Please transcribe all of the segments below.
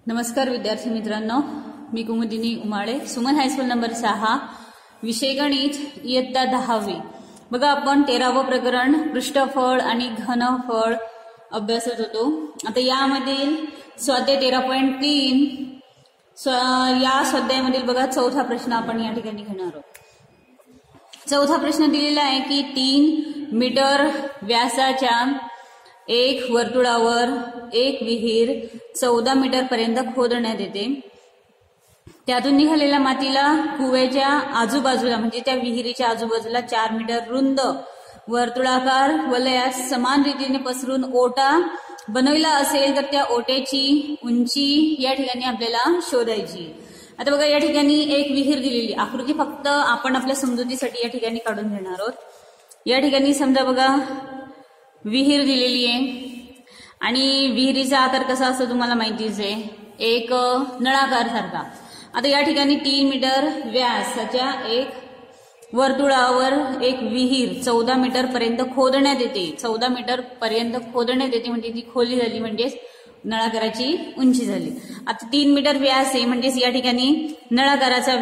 नमस्कार विद्यार्थी मित्रांनो, मी कुमुदिनी उमाळे, सुमन हायस्कूल नंबर 6, विषय गणित, इयत्ता 10वी। बघा, आपण 13वं प्रकरण पृष्ठफळ आणि घनफळ अभ्यासत होतो। आता यामधील स्वाध्याय 13.3 या स्वाध्यायामधील बघा चौथा प्रश्न आपण या ठिकाणी घेणार आहोत। चौथा प्रश्न दिलेला आहे की 3 मीटर व्यासाच्या एक वर्तुळावर एक विहीर 14 मीटर पर्यंत खोदण्यात येते। त्यातून निघालेल्या मातीला कुवेच्या आजूबाजूला म्हणजे त्या विहिरीच्या आजूबाजूला 4 मीटर रुंद वर्तुळाकार वलयात समान रीतीने पसरून ओटा बनवला असेल तर त्या ओट्याची उंची या ठिकाणी आपल्याला शोधायची। आता बघा, या ठिकाणी एक विहीर दिलेली, आकृती फक्त आपण आपल्या समजुतीसाठी या ठिकाणी काढून घेणार आहोत। या ठिकाणी समजा बघा विहीर दिलेली आहे आणि विहिरीचा आकार कसा असतो तुम्हाला माहितीच आहे, एक नळाकार सारखा। आता या ठिकाणी 3 मीटर व्यासाच्या एक वर्तुळावर एक विहीर 14 मीटर पर्यंत खोदण्यात येते। 14 मीटर पर्यंत खोदण्यात येते म्हणजे ती खोली झाली, म्हणजेच नळाकाराची उंची झाली। आता 3 मीटर व्यास आहे म्हणजेच या ठिकाणी नळाकाराचा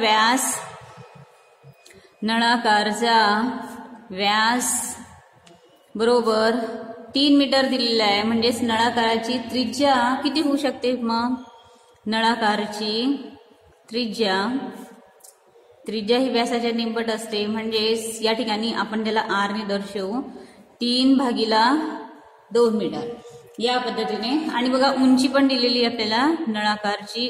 व्यास बरोबर 3 मीटर दिलेला आहे, म्हणजेच नळाकाराची त्रिज्या किती होऊ शकते? मग नळाकाराची त्रिज्या ही व्यासाच्या निंबट असते, म्हणजेच या ठिकाणी आपण त्याला R ने दर्शवू, 3/2 मीटर या पद्धतीने। आणि बघा उंची पण दिलेली आपल्याला, नळाकाराची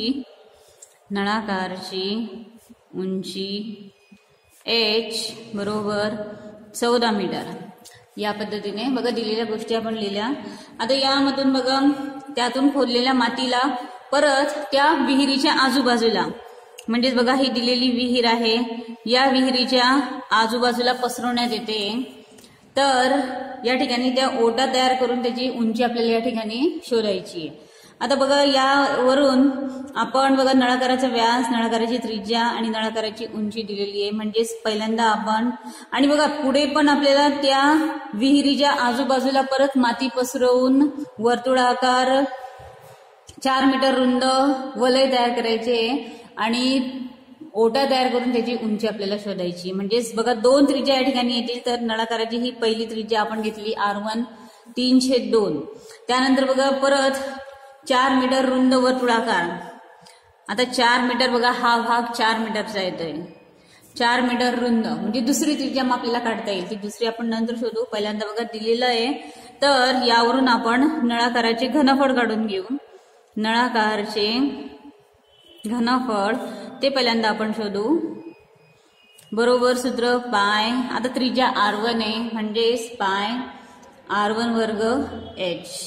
उंची H बरोबर 14 मीटर या पद्धतीने बघा दिलेल्या गोष्टी आपण लिहिल्या। आता यामधून बघा त्यातून खोदलेल्या मातीला परत त्या विहिरीच्या आजूबाजूला, म्हणजेच बघा ही दिलेली विहीर आहे, या विहिरीच्या आजूबाजूला पसरवण्यात येते। तर या ठिकाणी त्या ओटा तयार करून त्याची उंची आपल्याला या ठिकाणी शोधायची आहे। आता बघा यावरून आपण बघा नळाकाराचा व्यास, नळाकाराची त्रिज्या आणि नळाकाराची उंची दिलेली आहे, म्हणजेच पहिल्यांदा आपण आणि बघा पुढे पण आपल्याला त्या विहिरीच्या आजूबाजूला परत माती पसरवून वर्तुळाकार 4 मीटर रुंद वलय तयार करायचे आणि ओटा तयार करून त्याची उंची आपल्याला शोधायची। म्हणजेच बघा 2 त्रिज्या या ठिकाणी येतील। तर नळाकाराची ही पहिली त्रिज्या आपण घेतली R1 3/2। त्यानंतर बघा परत 4 मीटर रुंद वर्तुळाकार, आता 4 मीटर बघा हा भाग 4 मीटरचा येतोय, 4 मीटर रुंद म्हणजे दुसरी त्रिज्या मग आपल्याला काढता येईल, ती दुसरी आपण नंतर शोधू। पहिल्यांदा बघा दिलेलं आहे, तर यावरून आपण नळाकाराचे घनफळ काढून घेऊ। नळाकाराचे घनफळ ते पहिल्यांदा आपण शोधू, बरोबर सूत्र पाय, आता त्रिज्या R1 आहे म्हणजेच पाय R1 वर्ग H।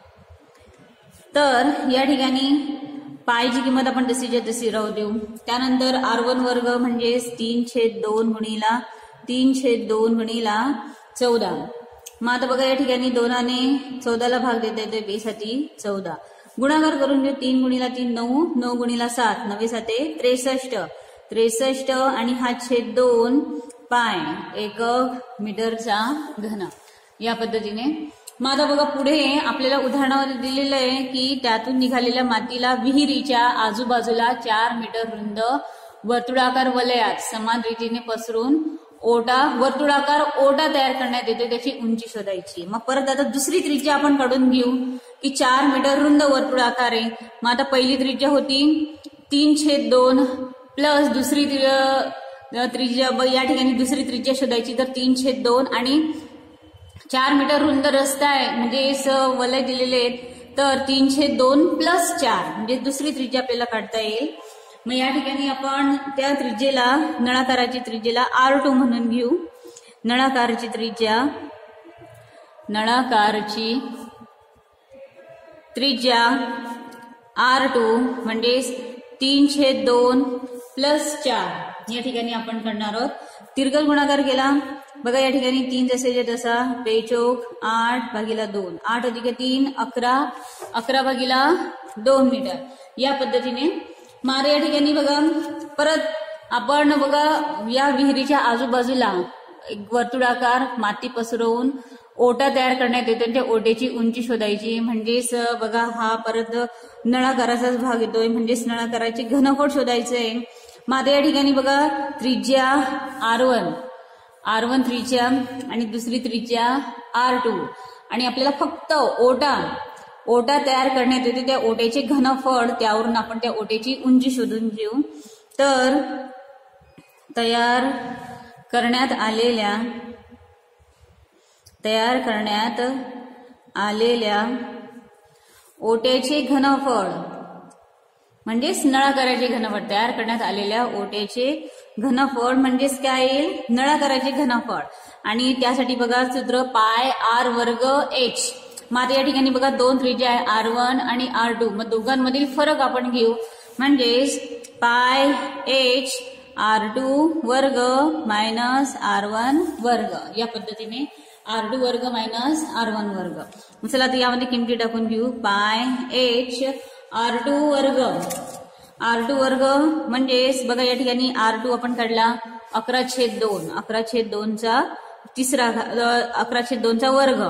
तर या ठिकाणी पायची किंमत आपण तशीच्या तशी राहू देऊ। त्यानंतर R1 वर्ग म्हणजेच 3/2 गुणिला 14। मग आता बघा या ठिकाणी 2 ने 14ला भाग देता येतो, 2×14 गुणाकार करून घेऊ, 3 × 3 9, 9 × 7 9 7 63 आणि हा /2 पाय एकक मीटरचा घन या पद्धतीने। मग आता बघा पुढे आपल्याला उदाहरणामध्ये दिलेलं आहे की त्यातून निघालेल्या मातीला विहिरीच्या आजूबाजूला 4 मीटर रुंद वर्तुळाकार वलयात समान रीतीने पसरून वर्तुळाकार ओटा तयार करण्यात येतो, त्याची उंची शोधायची। मग परत आता दुसरी त्रिज्या आपण काढून घेऊ की 4 मीटर रुंद वर्तुळाकार आहे। मग आता पहिली त्रिज्या होती 3/2 प्लस दुसरी त्रिज्या या ठिकाणी दुसरी त्रिज्या शोधायची, तर 3/2 आणि 4 मीटर रुंद रस्ता आहे म्हणजे वलय दिलेले आहेत, तर 3/2 + 4 म्हणजे दुसरी त्रिज्या आपल्याला काढता येईल। मग या ठिकाणी आपण त्या त्रिज्येला नळाकाराची त्रिज्येला R2 म्हणून घेऊ। नळाकाराची त्रिज्या R2 म्हणजे 3/2 + 4 या ठिकाणी आपण करणार आहोत। तिर्गल गुणाकार केला, बघा या ठिकाणी 3 जसेच्या तसा 8/2 8 + 3 11 11/2 मीटर या पद्धतीने। मग या ठिकाणी बघा परत आपण बघा या विहिरीच्या आजूबाजूला एक वर्तुळाकार माती पसरवून ओटा तयार करण्यात येतो, त्या ओट्याची उंची शोधायची. म्हणजेच बघा हा परत नळाकाराचाच भाग येतोय, म्हणजेच नळाकाराचे घनफळ शोधायचंय. माझ्या या ठिकाणी बघा त्रिज्या R1 त्रिज्या आणि दुसरी त्रिज्या R2 आणि आपल्याला फक्त ओटा तयार करण्यात येते, त्या ओट्याचे घनफळ, त्यावरून आपण त्या ओट्याची उंची शोधून घेऊ. तर तयार करण्यात आलेल्या ओट्याचे घनफळ म्हणजेच नळाकाराचे घनफळ, तयार करण्यात आलेल्या ओट्याचे घनफळ म्हणजेच काय येईल, नळाकाराचे घनफळ. आणि त्यासाठी बघा सूत्र पाय R वर्ग H. माझ्या या ठिकाणी बघा दोन त्रिज्या आहे R1 आणि R2, मग दोघांमधील फरक आपण घेऊ. म्हणजेच पाय H R2 वर्ग मायनस R1 वर्ग, या पद्धतीने R2 वर्ग मायनस R1 वर्ग. चला आता यामध्ये किमती टाकून घेऊ. पाय H R2 वर्ग म्हणजेच बघा या ठिकाणी R2 आपण काढला 11/2चा तिसरा 11/2चा वर्ग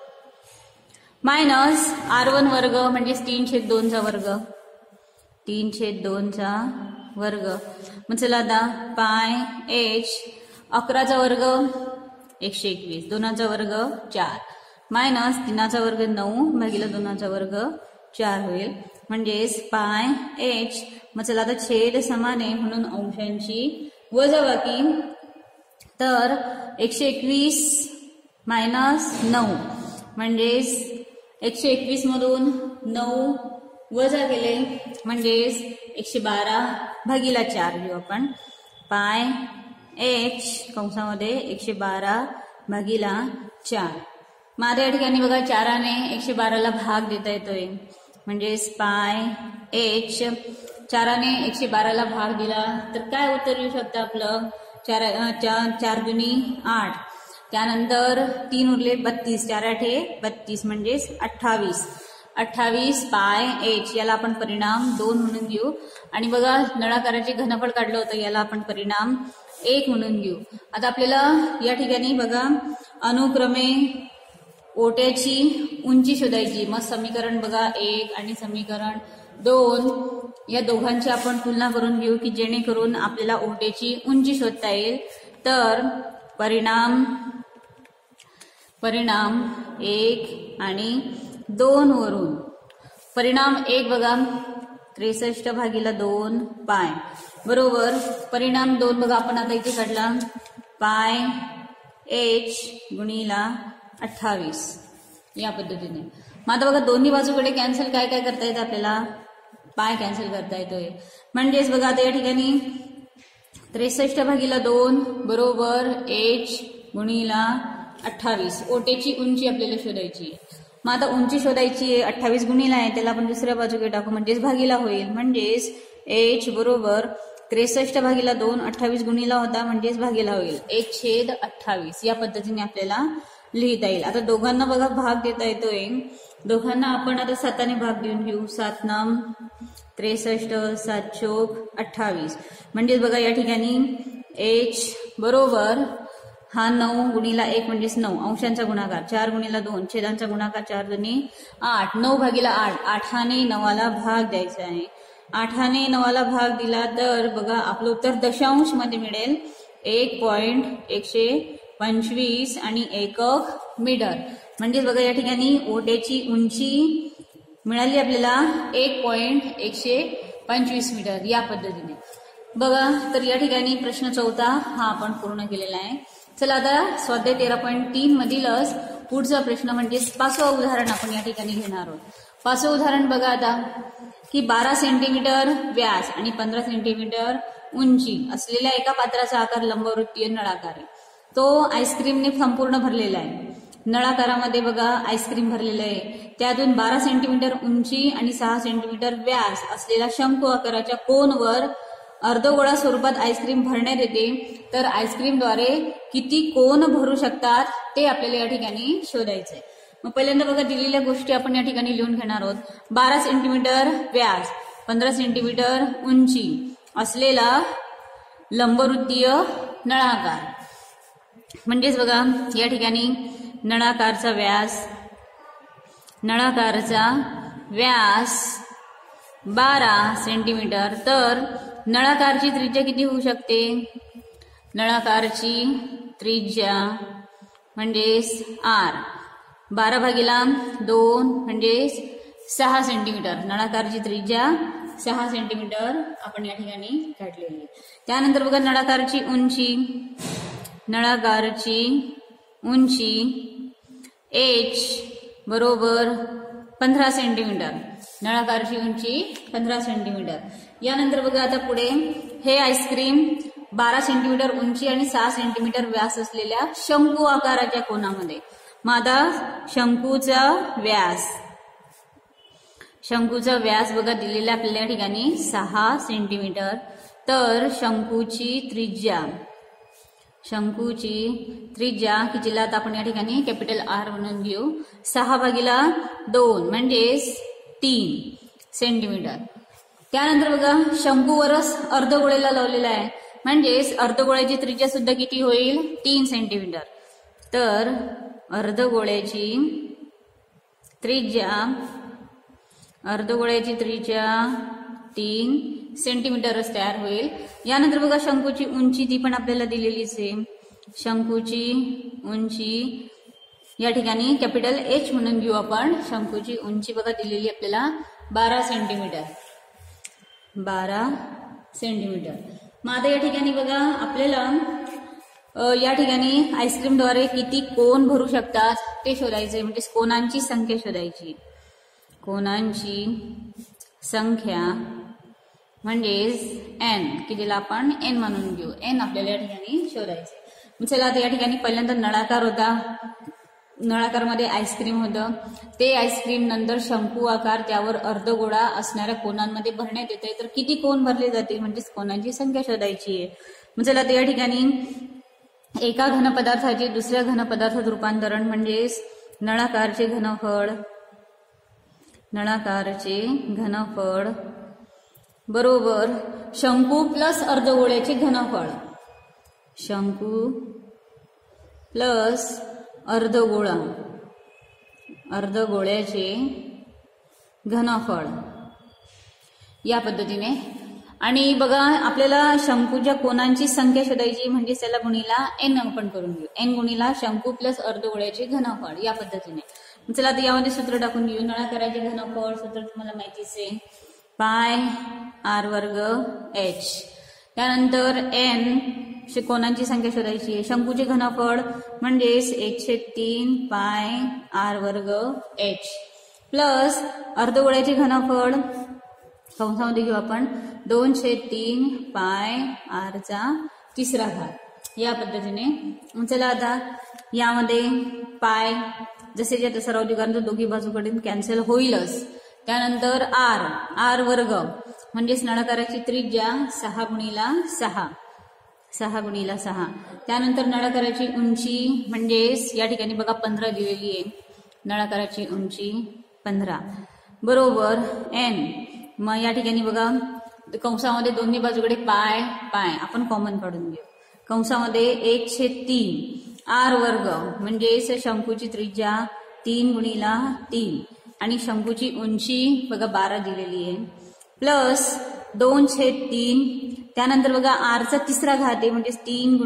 मायनस R1 वर्ग म्हणजेच 3/2चा वर्ग 3/2चा वर्ग. मग चला आता पाय H 11चा वर्ग 121, 2चा वर्ग 4 मायनस 3चा वर्ग 9 भागिले 2चा वर्ग 4 होईल. म्हणजेच पाय H. मग चला आता छेद समान आहे म्हणून अंशांची वजाबाकी. तर 121 मायनस 9 म्हणजेच 121 मधून 9 वजा केले म्हणजेच 112 भागिले 4 घेऊ आपण. पाय H कंसामध्ये 112 भागिले 4. माझ्या या ठिकाणी बघा 4ने 112ला भाग देता येतोय, म्हणजेच पाय H 4ने 112ला भाग दिला तर काय उत्तर येऊ शकतं आपलं, 4 दुनी 8, त्यानंतर 3 उरले 32, 4 8 32 म्हणजेच 28 पाय H. याला आपण परिणाम 2 म्हणून घेऊ. आणि बघा नळाकाराचे घनफळ काढलं होतं, याला आपण परिणाम 1 म्हणून घेऊ. आता आपल्याला या ठिकाणी बघा अनुक्रमे ओट्याची उंची शोधायची. मग समीकरण बघा 1 आणि समीकरण 2 या दोघांची आपण तुलना करून घेऊ की जेणेकरून आपल्याला ओट्याची उंची शोधता येईल. तर परिणाम 1 आणि 2 वरून परिणाम 1 बघा 63 भागिले 2 पाय बरोबर परिणाम 2 बघा आपण आता इथे काढला पाय H गुणिला 28 या पद्धतीने. मग आता बघा दोन्ही बाजूकडे कॅन्सल काय करता येतं आपल्याला, पाय कॅन्सल करता येतोय. म्हणजेच बघा आता या ठिकाणी 63 भागिले 2 बरोबर H गुणिला 28. ओट्याची उंची आपल्याला शोधायची. मग आता उंची शोधायची आहे, 28 गुणिला आहे त्याला आपण दुसऱ्या बाजूकडे टाकू म्हणजेच भागीला होईल. म्हणजेच H बरोबर 63 भागिले 2 28 गुणिला होता म्हणजेच भागीला होईल 1/28. या पद्धतीने आपल्याला लिहिता येईल. आता दोघांना बघा भाग देता येतोय, दोघांना आपण आता 7ने भाग देऊन घेऊ. 7 नाम 63 7 चौक 28 म्हणजेच बघा या ठिकाणी H बरोबर हा 9 गुणिला 1 म्हणजेच 9 अंशांचा गुणाकार 4 गुणिला 2 छेदांचा गुणाकार 4 दुनी 8 9 भागिले 8 8ने 9ला भाग द्यायचा आहे. 8ने 9ला भाग दिला तर बघा आपलं उत्तर दशांश मध्ये मिळेल 1.125 आणि एकक मीटर. म्हणजेच बघा या ठिकाणी ओट्याची उंची मिळाली आपल्याला 1.125 मीटर या पद्धतीने बघा. तर या ठिकाणी प्रश्न 4 हा आपण पूर्ण केलेला आहे. चला आता स्वाध्याय 13.3 मधीलच पुढचा प्रश्न म्हणजे 5वं उदाहरण आपण या ठिकाणी घेणार आहोत. 5वं उदाहरण बघा आता की 12 सेंटीमीटर व्यास आणि 15 सेंटीमीटर उंची असलेल्या एका पात्राचा आकार लंबवृत्तीय नळाकार आहे. तो आईस्क्रीमने संपूर्ण भरलेला आहे. नळाकारामध्ये बघा आईस्क्रीम भरलेलं आहे. त्यातून 12 सेंटीमीटर उंची आणि 6 सेंटीमीटर व्यास असलेल्या शंकू आकाराच्या कोनवर अर्धगोळा स्वरूपात आईस्क्रीम भरण्यात येते. तर आईस्क्रीमद्वारे किती कोन भरू शकतात ते आपल्याला या ठिकाणी शोधायचंय. मग पहिल्यांदा बघा दिलेल्या गोष्टी आपण या ठिकाणी लिहून घेणार आहोत. 12 सेंटीमीटर व्यास 15 सेंटीमीटर उंची असलेला लंबवृत्तीय नळाकार म्हणजेच बघा या ठिकाणी नळाकारचा व्यास 12 सेंटीमीटर, तर नळाकारची त्रिज्या किती होऊ शकते? नळाकारची त्रिज्या म्हणजेच R 12/2 म्हणजेच 6 सेंटीमीटर. नळाकारची त्रिज्या 6 सेंटीमीटर आपण या ठिकाणी काढलेली आहे. त्यानंतर बघा नळाकारची उंची H बरोबर 15 सेंटीमीटर. नळाकारची उंची 15 सेंटीमीटर. यानंतर बघा आता पुढे हे आईस्क्रीम 12 सेंटीमीटर उंची आणि 6 सेंटीमीटर व्यास असलेल्या शंकू आकाराच्या कोनामध्ये. मग आता शंकूचा व्यास बघा दिलेला आपल्याला या ठिकाणी 6 सेंटीमीटर. तर शंकूची त्रिज्या की जिला आता आपण या ठिकाणी कॅपिटल R म्हणून घेऊ 6/2 म्हणजेच 3 सेंटीमीटर. त्यानंतर बघा शंकूवरच अर्धगोळेला लावलेला आहे म्हणजेच अर्धगोळ्याची त्रिज्या सुद्धा किती होईल? 3 सेंटीमीटर. तर अर्धगोळ्याची त्रिज्या 3 सेंटीमीटरच तयार होईल. यानंतर बघा शंकूची उंची ती पण आपल्याला दिलेलीच आहे. शंकूची उंची या ठिकाणी कॅपिटल H म्हणून घेऊ आपण. शंकूची उंची बघा दिलेली आपल्याला 12 सेंटीमीटर. मग आता या ठिकाणी बघा आपल्याला या ठिकाणी आईस्क्रीमद्वारे किती कोन भरू शकतात ते शोधायचे, म्हणजे कोनांची संख्या शोधायची. कोनांची संख्या म्हणजेच N की ज्याला आपण N म्हणून घेऊ. N आपल्याला या ठिकाणी शोधायचे. चला आता या ठिकाणी पहिल्यांदा नळाकार होता. नळाकारमध्ये आईस्क्रीम होतं. ते आईस्क्रीम नंतर शंकू आकार त्यावर अर्धगोळा असणाऱ्या कोनांमध्ये भरण्यात येते. तर किती कोन भरले जातील म्हणजेच कोनांची संख्या शोधायची आहे. मग चला आता या ठिकाणी एका घनपदार्थाचे दुसऱ्या घनपदार्थात रूपांतरण म्हणजेच नळाकारचे घनफळ बरोबर शंकू प्लस अर्धगोळ्याचे घनफळ. शंकू प्लस अर्धगोळ्याचे घनफळ या पद्धतीने. आणि बघा आपल्याला शंकूच्या कोनांची संख्या शोधायची म्हणजे त्याला गुणीला N आपण करून घेऊ. N गुणीला शंकू प्लस अर्धगोळ्याचे घनफळ या पद्धतीने. चला आता यामध्ये सूत्र टाकून घेऊ. नळाकाराचे घनफळ सूत्र तुम्हाला माहितीच आहे पाय r² h. त्यानंतर N कोनांची संख्या शोधायची आहे. शंकूचे घनफळ म्हणजेच 1/3 पाय r² h प्लस अर्धगोळ्याचे घनफळ कंसामध्ये घेऊ आपण 2/3 पाय r³ या पद्धतीने. चला आता यामध्ये पाय जसे तसं राहू दे कारण तो दोघी बाजूकडून कॅन्सल होईलच. त्यानंतर r² म्हणजेच नळाकाराची त्रिज्या 6x6. त्यानंतर नळाकाराची उंची म्हणजेच या ठिकाणी बघा 15 दिलेली आहे. नळाकाराची उंची 15 बरोबर N. मग या ठिकाणी बघा कंसामध्ये दोन्ही बाजूकडे पाय आपण कॉमन काढून घेऊ. कंसामध्ये 1/3 r² म्हणजेच शंकूची त्रिज्या 3x3 आणि शंकूची उंची बघा 12 दिलेली आहे प्लस 2/3. त्यानंतर बघा r चा 3 घात आहे म्हणजे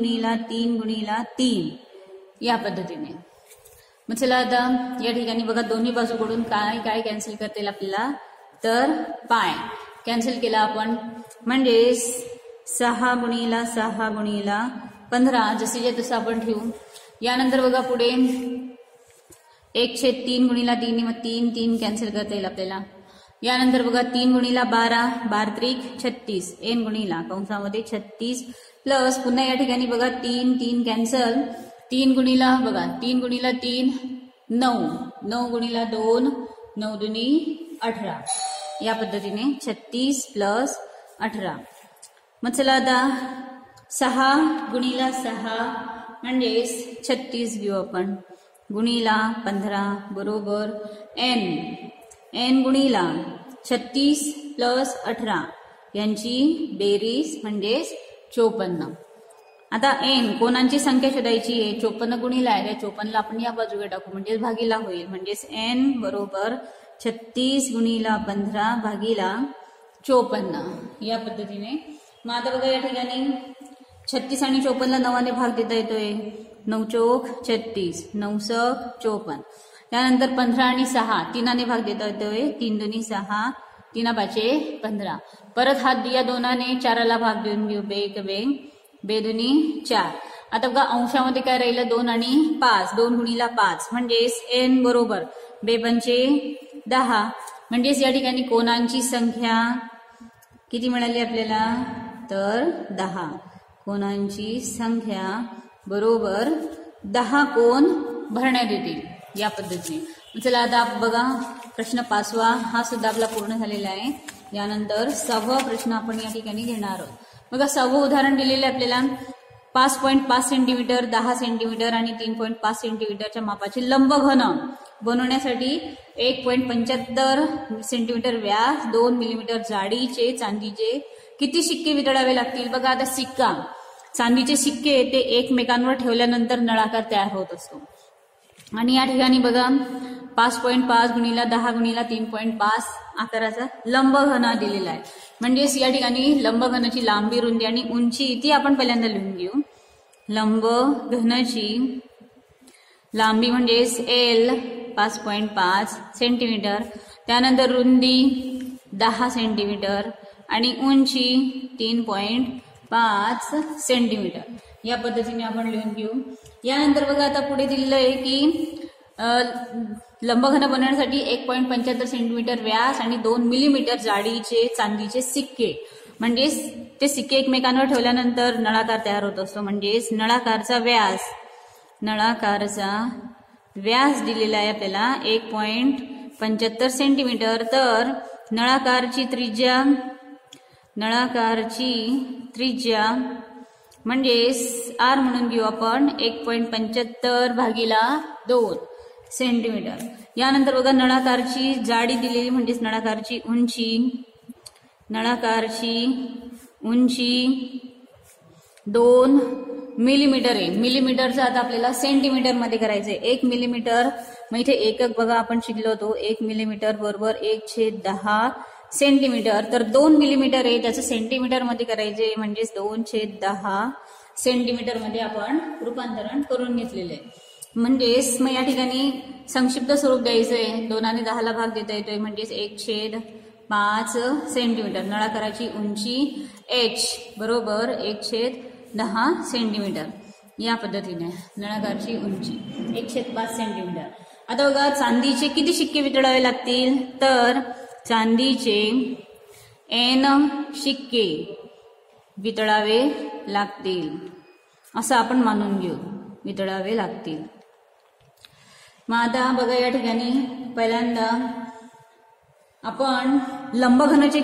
3x3 या पद्धतीने. मग चला आता या ठिकाणी बघा दोन्ही बाजूकडून काय कॅन्सल करता येईल आपल्याला तर पाय कॅन्सल केला आपण म्हणजेच 6x6 जसे तसं आपण ठेवू. यानंतर बघा पुढे 1/3 मग 3 कॅन्सल करता येईल आपल्याला. यानंतर बघा 3x12 12 36 N गुणीला कंसामध्ये 36 प्लस पुन्हा या ठिकाणी बघा 3 कॅन्सल 3 गुणीला बघा 3x3 9 9x2 9×2 18 या पद्धतीने 36 प्लस 18. मग चला आता 6x6 म्हणजेच 36 घेऊ आपण गुणीला 15 बरोबर N गुणीला 36 प्लस 18 यांची बेरीज म्हणजेच 54. आता एन कोणांची संख्या शोधायची आहे, 54 गुणिला आहे, त्या 54ला आपण या बाजूला टाकू म्हणजे भागीला होईल. म्हणजेच एन बरोबर 36 गुणिला 15 भागीला 54 या पद्धतीने. मग आता बघा या ठिकाणी 36 आणि 54ला 9ने भाग देता येतोय. 9 चौक 36, 9 सक 54. त्यानंतर 15 आणि 6 3ने भाग देता येतोय. 3 दुनी 6, 3 पाचे 15. परत हा या 2ने 4ला भाग देऊन घेऊ. बे एक बे, बे दुनी 4. आता बघा अंशामध्ये काय राहिलं 2 आणि 5, 2 गुणिला 5 म्हणजेच एन बरोबर 2 पंचे 10. म्हणजेच या ठिकाणी कोणांची संख्या किती मिळाली आपल्याला तर 10. कोणांची संख्या बरोबर 10 कोण भरण्यात येतील या पद्धतीने. चला आता बघा प्रश्न 5वा हा सुद्धा आपला पूर्ण झालेला आहे. यानंतर 6वा प्रश्न आपण या ठिकाणी घेणार आहोत. बघा 6वं उदाहरण दिलेलं आहे आपल्याला. 5.5 सेंटीमीटर, 10 सेंटीमीटर आणि 3.5 सेंटीमीटरच्या मापाचे लंबघन बनवण्यासाठी 1.75 सेंटीमीटर व्यास, 2 मिलीमीटर जाडीचे चांदीचे किती शिक्के वितळावे लागतील. बघा आता सिक्का, चांदीचे शिक्के ते एकमेकांवर ठेवल्यानंतर नळाकार तयार होत असतो. आणि या ठिकाणी बघा 5.5 गुणिला 10 गुणिला 3.5 आकाराचा लंबघन दिलेला आहे. म्हणजेच या ठिकाणी लंबघनाची लांबी, रुंदी आणि उंची ती आपण पहिल्यांदा लिहून घेऊ. लंबघनाची लांबी म्हणजेच एल 5.5 सेंटीमीटर, त्यानंतर रुंदी 10 सेंटीमीटर आणि उंची 3.5 सेंटीमीटर या पद्धतीने आपण लिहून घेऊ. यानंतर बघा आता पुढे दिलेलं आहे की लंबघन बनवण्यासाठी 1.75 सेंटीमीटर व्यास आणि 2 मिलीमीटर जाडीचे चांदीचे सिक्के, म्हणजेच ते सिक्के एकमेकांवर ठेवल्यानंतर नळाकार तयार होत असतो. म्हणजेच नळाकारचा व्यास दिलेला आहे आपल्याला 1.75 सेंटीमीटर. तर नळाकारची त्रिज्या म्हणजेच आर म्हणून घेऊ आपण 1.75 भागीला 2 सेंटीमीटर. यानंतर बघा नळाकारची जाडी दिलेली म्हणजेच नळाकारची उंची 2 मिलीमीटर आहे. मिलीमीटरचं आता आपल्याला सेंटीमीटर मध्ये करायचंय. 1 मिलीमीटर मग इथे एकक बघा आपण शिकलो होतो. 1 मिलीमीटर बरोबर 1/10 सेंटीमीटर. तर 2 मिलीमीटर आहे त्याचं सेंटीमीटर मध्ये करायचे म्हणजेच 2/10 सेंटीमीटर मध्ये आपण रूपांतरण करून घेतलेलं आहे. म्हणजेच मग या ठिकाणी संक्षिप्त स्वरूप द्यायचंय. 2ने 10ला भाग देता येतोय म्हणजेच 1/5 सेंटीमीटर. नळाकाराची उंची h बरोबर 1/10 सेंटीमीटर या पद्धतीने नळाकारची उंची 1/5 सेंटीमीटर. आता बघा चांदीचे किती शिक्के वितळावे लागतील तर चांदीचे n शिक्के वितळावे लागतील असं आपण मानून घेऊ. वितळावे लागतील. मग आता बघा या ठिकाणी पहिल्यांदा आपण लंबघनाचे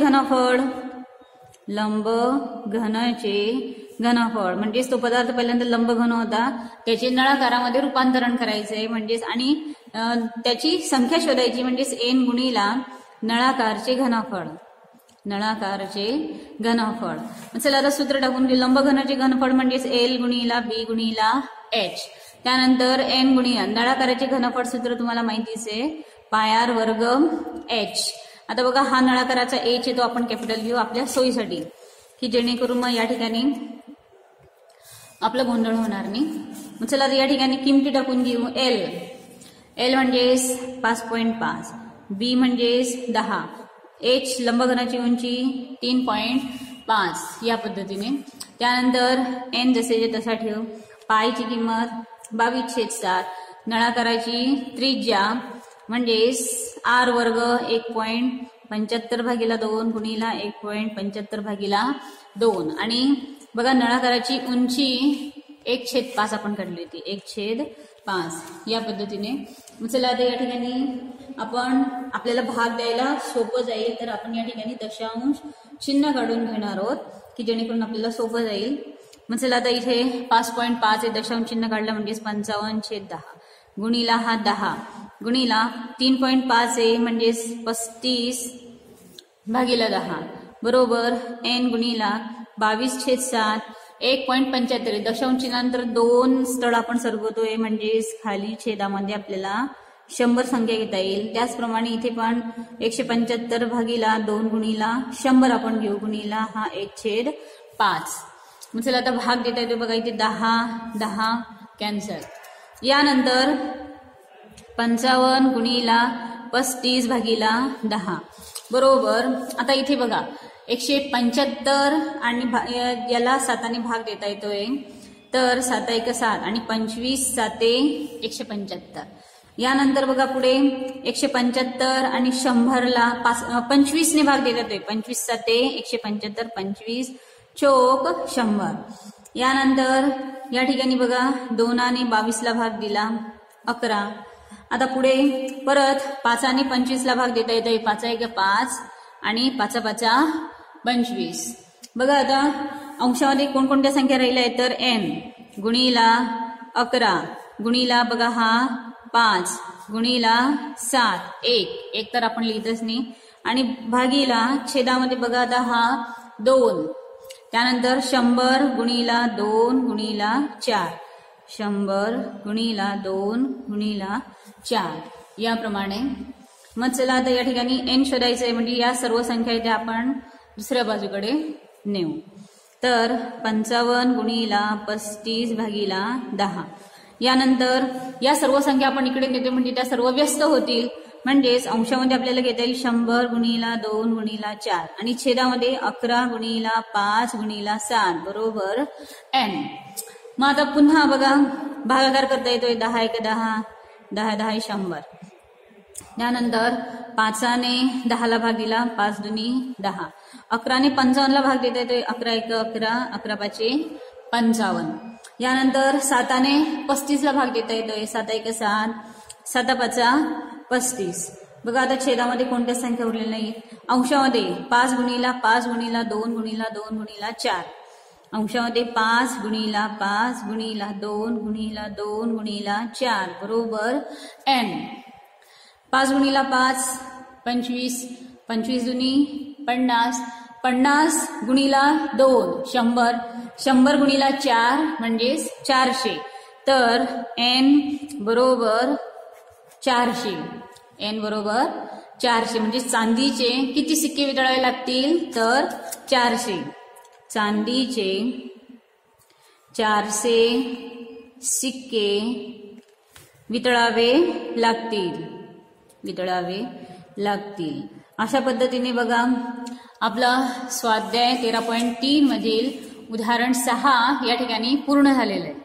घनफळ म्हणजेच तो पदार्थ पहिल्यांदा लंबघन होता त्याचे नळाकारामध्ये रूपांतरण करायचंय म्हणजेच आणि त्याची संख्या शोधायची म्हणजेच n गुणिला नळाकारचे घनफळ. चला आता सूत्र टाकून घेऊ. लंबघनाचे घनफळ म्हणजेच एल गुणिला बी गुणिला h. त्यानंतर n गुणिला नळाकाराचे घनफळ सूत्र तुम्हाला माहितीच आहे पाय r वर्ग h. आता बघा हा नळाकाराचा h आहे तो आपण कॅपिटल घेऊ आपल्या सोयीसाठी की जेणेकरून मग या ठिकाणी आपला गोंधळ होणार नाही. मग चला या ठिकाणी किमती टाकून घेऊ. एल म्हणजेच 5.5, बी म्हणजेच 10, h लंबघनाची उंची 3.5 या पद्धतीने. त्यानंतर n जसे तसा ठेव. पायची किंमत 22/7. नळाकाराची त्रिज्या म्हणजेच r वर्ग 1.75/2 गुणिला 1.75/2 आणि बघा नळाकाराची उंची 1/5 आपण काढली होती 1/5 या पद्धतीने. चला आता या ठिकाणी आपण आपल्याला भाग द्यायला सोपं जाईल तर आपण या ठिकाणी दशांश चिन्ह काढून घेणार आहोत की जेणेकरून आपल्याला सोपं जाईल. मग चला आता इथे 5.5 हे दशांश चिन्ह काढलं म्हणजेच 55/10 गुणिला हा 10 गुणिला 3.5 आहे म्हणजेच 35/10 बरोबर n गुणिला 22/7 1.75 दशांश चिन्हानंतर 2 स्थळ आपण सरकवतोय, म्हणजेच खाली छेदामध्ये आपल्याला 100 संख्या घेता येईल. त्याचप्रमाणे इथे पण 175 भागीला 2 गुणीला 100 आपण घेऊ, गुणीला हा 1/5. मग चला आता भाग देता येतो बघा, इथे 10 कॅन्सल. यानंतर 55 गुणीला 35 भागीला 10 बरोबर. आता इथे बघा 175 आणि याला 7ने भाग देता येतोय, तर 7 1 7 आणि 25 7 175. यानंतर बघा पुढे 175 आणि 100ला 25ने भाग देता येतोय, 25 7 175 25 चोक 100. यानंतर या ठिकाणी बघा 2 ने 22ला भाग दिला 11. आता पुढे परत 5ने 25ला भाग देता येतोय, 5 1 5 आणि 5 5 25. बघा आता अंशामध्ये कोणकोणत्या संख्या राहिल्या आहेत, तर n गुणीला 11 गुणीला बघा हा 5 गुणीला 7 1 तर आपण लिहितच नाही, आणि भागीला छेदामध्ये बघा आता हा 2. त्यानंतर 100 गुणीला 2 गुणीला 4 100 गुणीला 2 गुणीला 4 याप्रमाणे. मग चला आता या ठिकाणी n शोधायचं आहे, म्हणजे या सर्व संख्या इथे आपण दुसऱ्या बाजूकडे नेऊ. तर 55 गुणीला 35 भागीला 10. यानंतर या सर्व संख्या आपण इकडे नेतो, म्हणजे त्या सर्व व्यस्त होतील, म्हणजेच अंशामध्ये आपल्याला घेता येईल 100 गुणीला 2 गुणीला 4 आणि छेदामध्ये 11 गुणीला 5 गुणीला 7 बरोबर n. मग आता पुन्हा बघा भागाकार करता येतोय, 10 1 10 10 10 100. त्यानंतर 5ने 10ला भाग दिला, 5 दुनी 10. 11ने 55ला भाग देता येतोय, 11 1 11 11 5 55. यानंतर 7ने 35ला भाग देता येतोय, 7 1 7 7 5 35. बघा आता छेदामध्ये कोणत्या संख्या उरलेल्या नाही. अंशामध्ये 5 गुणीला 5 गुणीला 2 गुणीला 2 गुणीला 4. अंशामध्ये 5 गुणीला 5 गुणीला 2 गुणीला 2 गुणीला 4 बरोबर n. 5 गुणीला 5 25 25 दुनी 50 50 गुणीला 2 100 100 गुणीला 4 म्हणजेच 400. तर n बरोबर 400. n बरोबर 400 म्हणजे चांदीचे किती सिक्के वितळावे लागतील, तर 400. चांदीचे 400 सिक्के वितळावे लागतील. अशा पद्धतीने बघा आपला स्वाध्याय 13.3 मधील उदाहरण 6 या ठिकाणी पूर्ण झालेलं आहे.